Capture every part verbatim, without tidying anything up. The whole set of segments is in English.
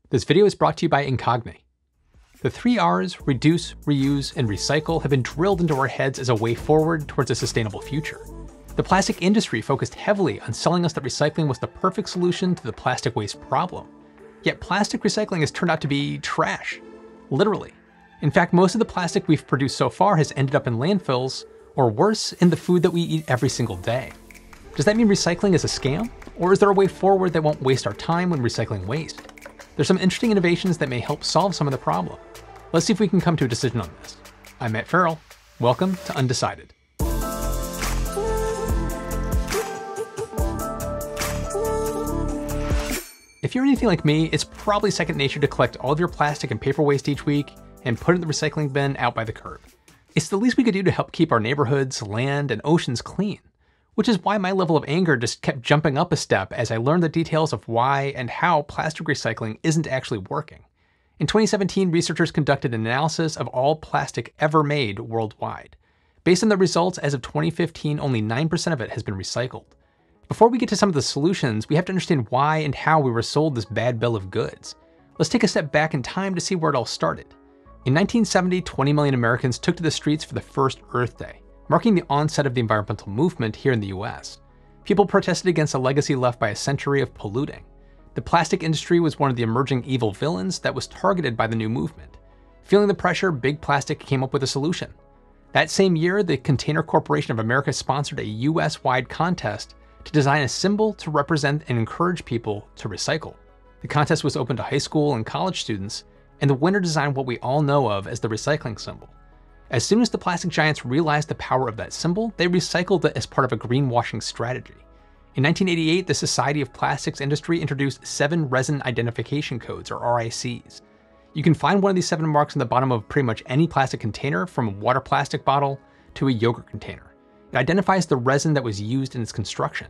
This video is brought to you by Incogni. The three R's, reduce, reuse, and recycle, have been drilled into our heads as a way forward towards a sustainable future. The plastic industry focused heavily on selling us that recycling was the perfect solution to the plastic waste problem. Yet plastic recycling has turned out to be trash. Literally. In fact, most of the plastic we've produced so far has ended up in landfills, or worse, in the food that we eat every single day. Does that mean recycling is a scam? Or is there a way forward that won't waste our time when recycling waste? There's some interesting innovations that may help solve some of the problem. Let's see if we can come to a decision on this. I'm Matt Ferrell. Welcome to Undecided. If you're anything like me, it's probably second nature to collect all of your plastic and paper waste each week and put it in the recycling bin out by the curb. It's the least we could do to help keep our neighborhoods, land, and oceans clean, which is why my level of anger just kept jumping up a step as I learned the details of why and how plastic recycling isn't actually working. In twenty seventeen, researchers conducted an analysis of all plastic ever made worldwide. Based on the results, as of twenty fifteen, only nine percent of it has been recycled. Before we get to some of the solutions, we have to understand why and how we were sold this bad bill of goods. Let's take a step back in time to see where it all started. In nineteen seventy, twenty million Americans took to the streets for the first Earth Day, marking the onset of the environmental movement here in the U S. People protested against a legacy left by a century of polluting. The plastic industry was one of the emerging evil villains that was targeted by the new movement. Feeling the pressure, Big Plastic came up with a solution. That same year, the Container Corporation of America sponsored a U S-wide contest to design a symbol to represent and encourage people to recycle. The contest was open to high school and college students, and the winner designed what we all know of as the recycling symbol. As soon as the plastic giants realized the power of that symbol, they recycled it as part of a greenwashing strategy. In nineteen eighty-eight, the Society of Plastics Industry introduced seven resin identification codes, or R I Cs. You can find one of these seven marks on the bottom of pretty much any plastic container, from a water plastic bottle to a yogurt container. It identifies the resin that was used in its construction.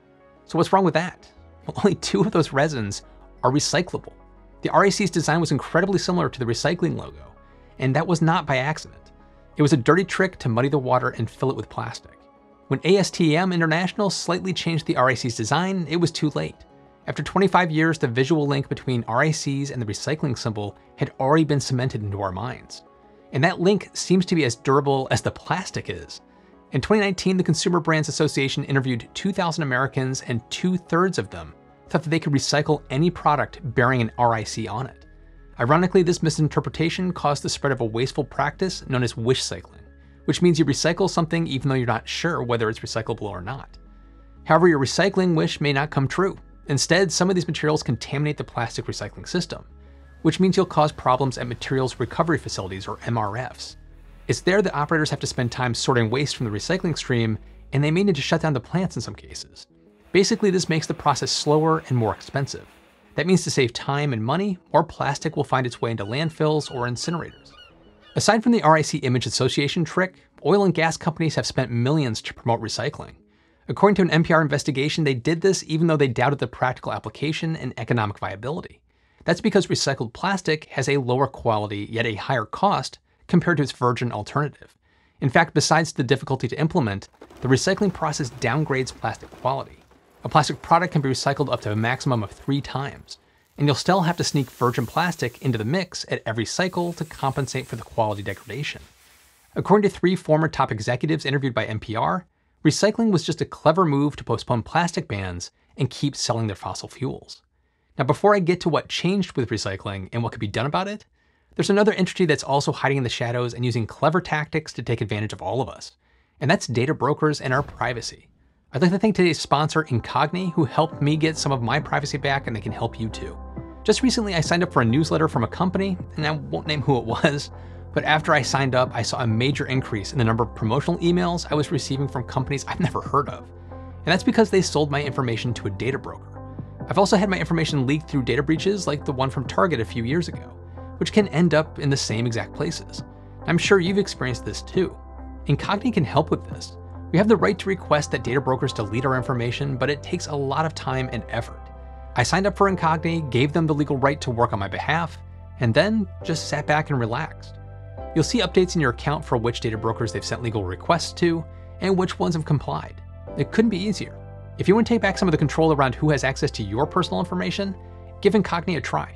So what's wrong with that? Well, only two of those resins are recyclable. The R I C's design was incredibly similar to the recycling logo, and that was not by accident. It was a dirty trick to muddy the water and fill it with plastic. When A S T M International slightly changed the R I C's design, it was too late. After twenty-five years, the visual link between R I Cs and the recycling symbol had already been cemented into our minds. And that link seems to be as durable as the plastic is. In twenty nineteen, the Consumer Brands Association interviewed two thousand Americans, and two-thirds of them thought that they could recycle any product bearing an R I C on it. Ironically, this misinterpretation caused the spread of a wasteful practice known as wish cycling, which means you recycle something even though you're not sure whether it's recyclable or not. However, your recycling wish may not come true. Instead, some of these materials contaminate the plastic recycling system, which means you'll cause problems at materials recovery facilities, or M R Fs. It's there that operators have to spend time sorting waste from the recycling stream, and they may need to shut down the plants in some cases. Basically, this makes the process slower and more expensive. That means to save time and money, more plastic will find its way into landfills or incinerators. Aside from the R I C image association trick, oil and gas companies have spent millions to promote recycling. According to an N P R investigation, they did this even though they doubted the practical application and economic viability. That's because recycled plastic has a lower quality yet a higher cost compared to its virgin alternative. In fact, besides the difficulty to implement, the recycling process downgrades plastic quality. A plastic product can be recycled up to a maximum of three times, and you'll still have to sneak virgin plastic into the mix at every cycle to compensate for the quality degradation. According to three former top executives interviewed by N P R, recycling was just a clever move to postpone plastic bans and keep selling their fossil fuels. Now, before I get to what changed with recycling and what could be done about it, there's another entity that's also hiding in the shadows and using clever tactics to take advantage of all of us, and that's data brokers and our privacy. I'd like to thank today's sponsor, Incogni, who helped me get some of my privacy back, and they can help you too. Just recently, I signed up for a newsletter from a company, and I won't name who it was, but after I signed up, I saw a major increase in the number of promotional emails I was receiving from companies I've never heard of. And that's because they sold my information to a data broker. I've also had my information leaked through data breaches like the one from Target a few years ago, which can end up in the same exact places. I'm sure you've experienced this too. Incogni can help with this. We have the right to request that data brokers delete our information, but it takes a lot of time and effort. I signed up for Incogni, gave them the legal right to work on my behalf, and then just sat back and relaxed. You'll see updates in your account for which data brokers they've sent legal requests to, and which ones have complied. It couldn't be easier. If you want to take back some of the control around who has access to your personal information, give Incogni a try.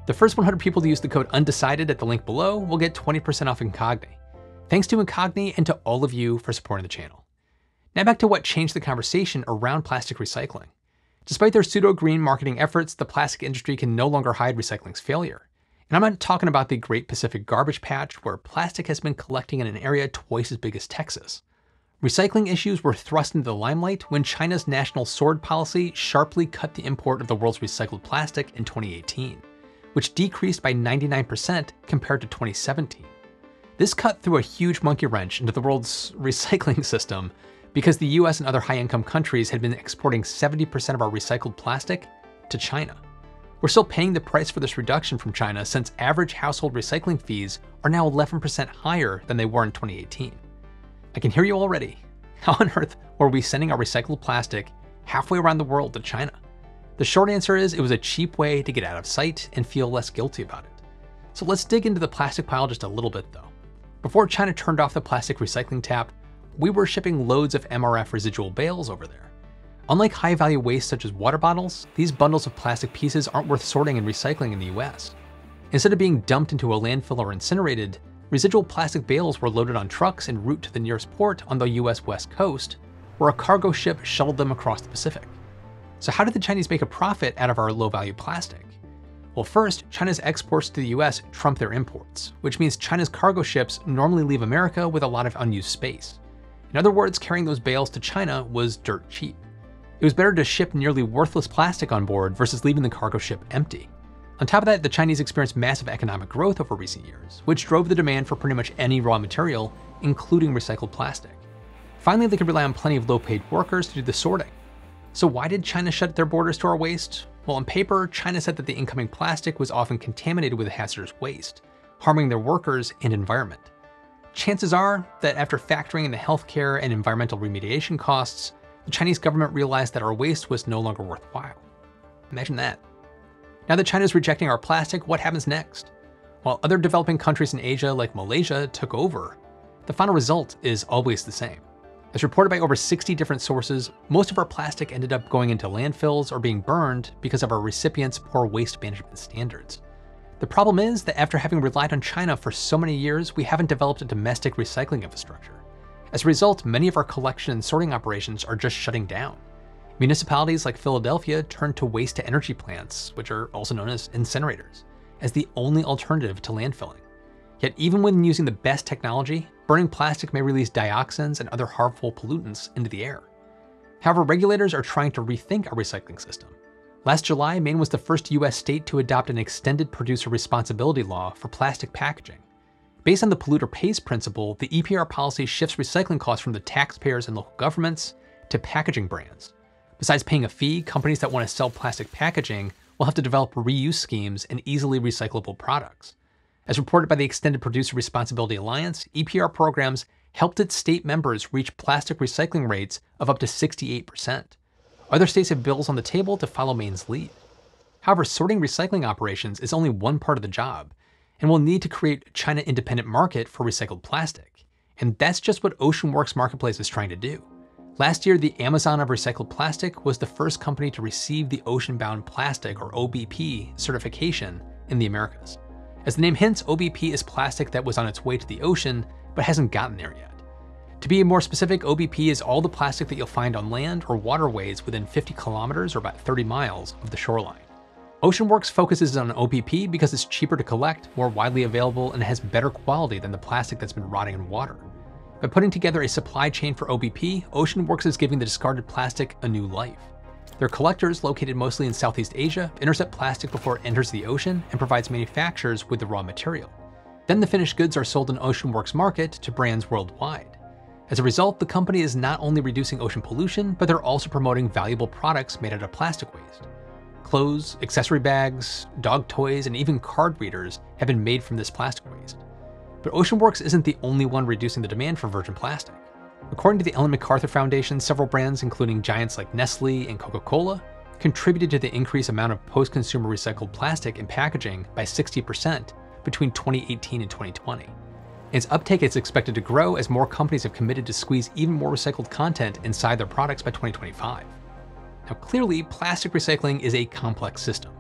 The first one hundred people to use the code Undecided at the link below will get twenty percent off Incogni. Thanks to Incogni and to all of you for supporting the channel. Now back to what changed the conversation around plastic recycling. Despite their pseudo-green marketing efforts, the plastic industry can no longer hide recycling's failure. And I'm not talking about the Great Pacific Garbage Patch, where plastic has been collecting in an area twice as big as Texas. Recycling issues were thrust into the limelight when China's national sword policy sharply cut the import of the world's recycled plastic in twenty eighteen, which decreased by ninety-nine percent compared to twenty seventeen. This cut threw a huge monkey wrench into the world's recycling system because the U S and other high-income countries had been exporting seventy percent of our recycled plastic to China. We're still paying the price for this reduction from China since average household recycling fees are now eleven percent higher than they were in twenty eighteen. I can hear you already. How on earth were we sending our recycled plastic halfway around the world to China? The short answer is it was a cheap way to get out of sight and feel less guilty about it. So let's dig into the plastic pile just a little bit though. Before China turned off the plastic recycling tap, we were shipping loads of M R F residual bales over there. Unlike high-value waste such as water bottles, these bundles of plastic pieces aren't worth sorting and recycling in the U S. Instead of being dumped into a landfill or incinerated, residual plastic bales were loaded on trucks en route to the nearest port on the U S West Coast, where a cargo ship shuttled them across the Pacific. So how did the Chinese make a profit out of our low-value plastic? Well, first, China's exports to the U S trump their imports, which means China's cargo ships normally leave America with a lot of unused space. In other words, carrying those bales to China was dirt cheap. It was better to ship nearly worthless plastic on board versus leaving the cargo ship empty. On top of that, the Chinese experienced massive economic growth over recent years, which drove the demand for pretty much any raw material, including recycled plastic. Finally, they could rely on plenty of low-paid workers to do the sorting. So why did China shut their borders to our waste? Well, on paper, China said that the incoming plastic was often contaminated with hazardous waste, harming their workers and environment. Chances are that after factoring in the healthcare and environmental remediation costs, the Chinese government realized that our waste was no longer worthwhile. Imagine that. Now that China's rejecting our plastic, what happens next? While other developing countries in Asia like Malaysia took over, the final result is always the same. As reported by over sixty different sources, most of our plastic ended up going into landfills or being burned because of our recipients' poor waste management standards. The problem is that after having relied on China for so many years, we haven't developed a domestic recycling infrastructure. As a result, many of our collection and sorting operations are just shutting down. Municipalities like Philadelphia turned to waste-to-energy plants, which are also known as incinerators, as the only alternative to landfilling. Yet even when using the best technology, burning plastic may release dioxins and other harmful pollutants into the air. However, regulators are trying to rethink our recycling system. Last July, Maine was the first U S state to adopt an extended producer responsibility law for plastic packaging. Based on the polluter pays principle, the E P R policy shifts recycling costs from the taxpayers and local governments to packaging brands. Besides paying a fee, companies that want to sell plastic packaging will have to develop reuse schemes and easily recyclable products. As reported by the Extended Producer Responsibility Alliance, E P R programs helped its state members reach plastic recycling rates of up to sixty-eight percent. Other states have bills on the table to follow Maine's lead. However, sorting recycling operations is only one part of the job, and we'll need to create a China-independent market for recycled plastic. And that's just what OceanWorks Marketplace is trying to do. Last year, the Amazon of recycled plastic was the first company to receive the Ocean-Bound Plastic, or O B P, certification in the Americas. As the name hints, O B P is plastic that was on its way to the ocean, but hasn't gotten there yet. To be more specific, O B P is all the plastic that you'll find on land or waterways within fifty kilometers or about thirty miles of the shoreline. OceanWorks focuses on O B P because it's cheaper to collect, more widely available, and has better quality than the plastic that's been rotting in water. By putting together a supply chain for O B P, OceanWorks is giving the discarded plastic a new life. Their collectors, located mostly in Southeast Asia, intercept plastic before it enters the ocean and provides manufacturers with the raw material. Then the finished goods are sold in OceanWorks Market to brands worldwide. As a result, the company is not only reducing ocean pollution, but they're also promoting valuable products made out of plastic waste. Clothes, accessory bags, dog toys, and even card readers have been made from this plastic waste. But OceanWorks isn't the only one reducing the demand for virgin plastic. According to the Ellen MacArthur Foundation, several brands, including giants like Nestle and Coca-Cola, contributed to the increased amount of post-consumer recycled plastic in packaging by sixty percent between twenty eighteen and twenty twenty. Its uptake is expected to grow as more companies have committed to squeeze even more recycled content inside their products by twenty twenty-five. Now clearly, plastic recycling is a complex system.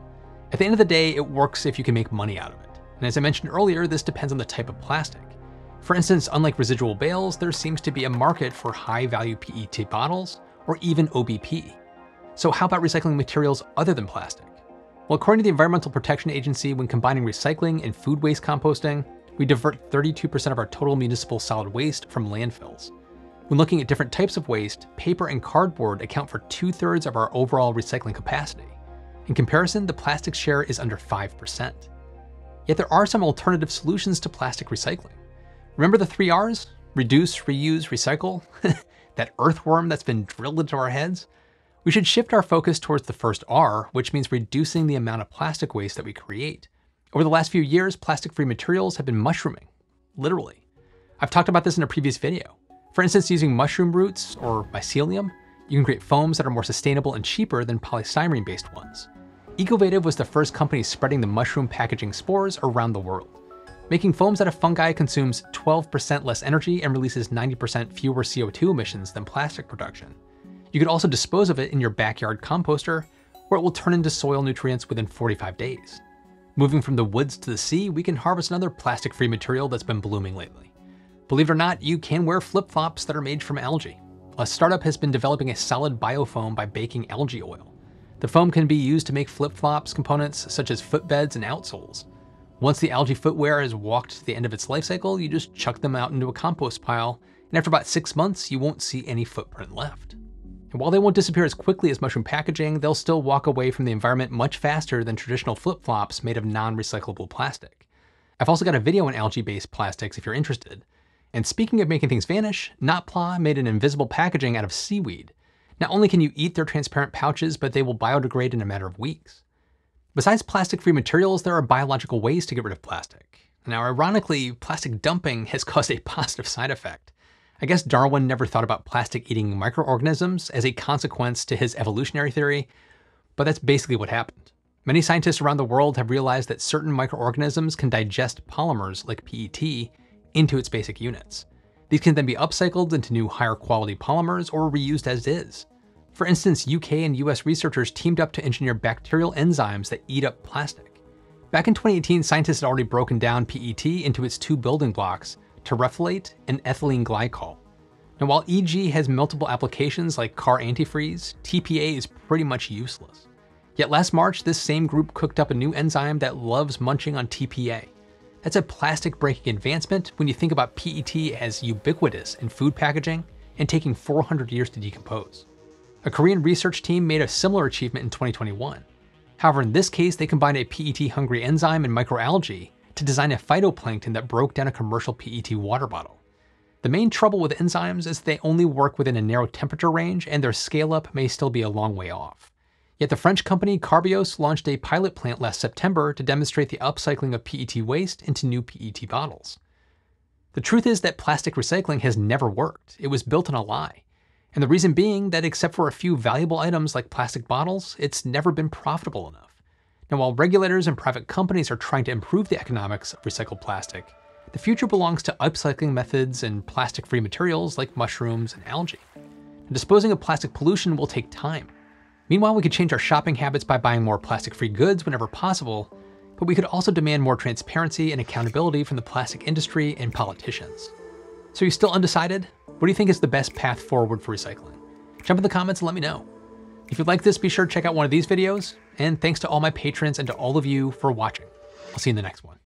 At the end of the day, it works if you can make money out of it. And as I mentioned earlier, this depends on the type of plastic. For instance, unlike residual bales, there seems to be a market for high-value P E T bottles or even O B P. So how about recycling materials other than plastic? Well, according to the Environmental Protection Agency, when combining recycling and food waste composting, we divert thirty-two percent of our total municipal solid waste from landfills. When looking at different types of waste, paper and cardboard account for two-thirds of our overall recycling capacity. In comparison, the plastic share is under five percent. Yet there are some alternative solutions to plastic recycling. Remember the three R's? Reduce, reuse, recycle? That earthworm that's been drilled into our heads? We should shift our focus towards the first R, which means reducing the amount of plastic waste that we create. Over the last few years, plastic-free materials have been mushrooming, literally. I've talked about this in a previous video. For instance, using mushroom roots or mycelium, you can create foams that are more sustainable and cheaper than polystyrene-based ones. Ecovative was the first company spreading the mushroom packaging spores around the world. Making foams out of fungi consumes twelve percent less energy and releases ninety percent fewer C O two emissions than plastic production. You could also dispose of it in your backyard composter, where it will turn into soil nutrients within forty-five days. Moving from the woods to the sea, we can harvest another plastic-free material that's been blooming lately. Believe it or not, you can wear flip-flops that are made from algae. A startup has been developing a solid biofoam by baking algae oil. The foam can be used to make flip-flops components such as footbeds and outsoles. Once the algae footwear has walked to the end of its life cycle, you just chuck them out into a compost pile, and after about six months, you won't see any footprint left. And while they won't disappear as quickly as mushroom packaging, they'll still walk away from the environment much faster than traditional flip-flops made of non-recyclable plastic. I've also got a video on algae-based plastics if you're interested. And speaking of making things vanish, Notpla made an invisible packaging out of seaweed. Not only can you eat their transparent pouches, but they will biodegrade in a matter of weeks. Besides plastic-free materials, there are biological ways to get rid of plastic. Now, ironically, plastic dumping has caused a positive side effect. I guess Darwin never thought about plastic-eating microorganisms as a consequence to his evolutionary theory, but that's basically what happened. Many scientists around the world have realized that certain microorganisms can digest polymers like P E T into its basic units. These can then be upcycled into new higher quality polymers or reused as is. For instance, U K and U S researchers teamed up to engineer bacterial enzymes that eat up plastic. Back in twenty eighteen, scientists had already broken down P E T into its two building blocks, terephthalate and ethylene glycol. Now, while E G has multiple applications like car antifreeze, T P A is pretty much useless. Yet last March, this same group cooked up a new enzyme that loves munching on T P A. That's a plastic-breaking advancement when you think about P E T as ubiquitous in food packaging and taking four hundred years to decompose. A Korean research team made a similar achievement in twenty twenty-one. However, in this case, they combined a P E T-hungry enzyme and microalgae to design a phytoplankton that broke down a commercial P E T water bottle. The main trouble with enzymes is they only work within a narrow temperature range and their scale-up may still be a long way off. Yet the French company Carbios launched a pilot plant last September to demonstrate the upcycling of P E T waste into new P E T bottles. The truth is that plastic recycling has never worked. It was built on a lie. And the reason being that except for a few valuable items like plastic bottles, it's never been profitable enough. Now, while regulators and private companies are trying to improve the economics of recycled plastic, the future belongs to upcycling methods and plastic-free materials like mushrooms and algae. And disposing of plastic pollution will take time. Meanwhile, we could change our shopping habits by buying more plastic-free goods whenever possible, but we could also demand more transparency and accountability from the plastic industry and politicians. So are you still undecided? What do you think is the best path forward for recycling? Jump in the comments and let me know. If you like this, be sure to check out one of these videos, and thanks to all my patrons and to all of you for watching. I'll see you in the next one.